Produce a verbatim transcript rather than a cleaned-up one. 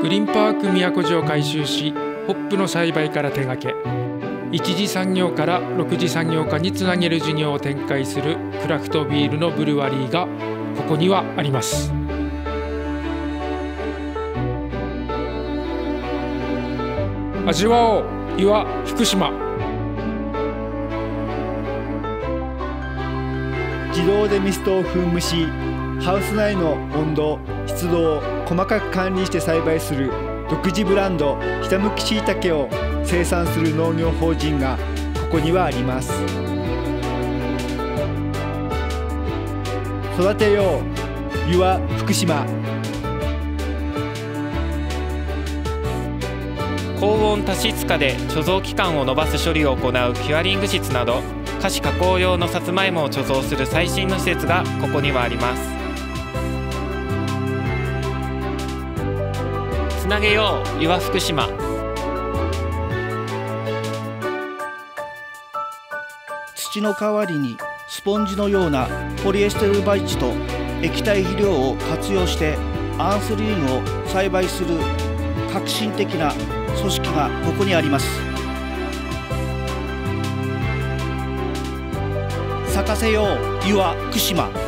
グリーンパーク宮古寺を改修し、ホップの栽培から手掛け、一次産業から六次産業化につなげる事業を展開するクラフトビールのブルワリーがここにはあります。味わおう、岩福島。 自動でミストを噴霧し、ハウス内の温度湿度を細かく管理して栽培する独自ブランドひたむきしいたけを生産する農業法人がここにはあります。育てよう、湯は福島。 高温多湿化で貯蔵期間を延ばす処理を行うキュアリング室など、菓子加工用のさつまいもを貯蔵する最新の施設がここにはあります。つなげよう、湯は福島。 土の代わりにスポンジのようなポリエステル培地と液体肥料を活用してアンスリウムを栽培する革新的な組織がここにあります。咲かせよう、湯は福島。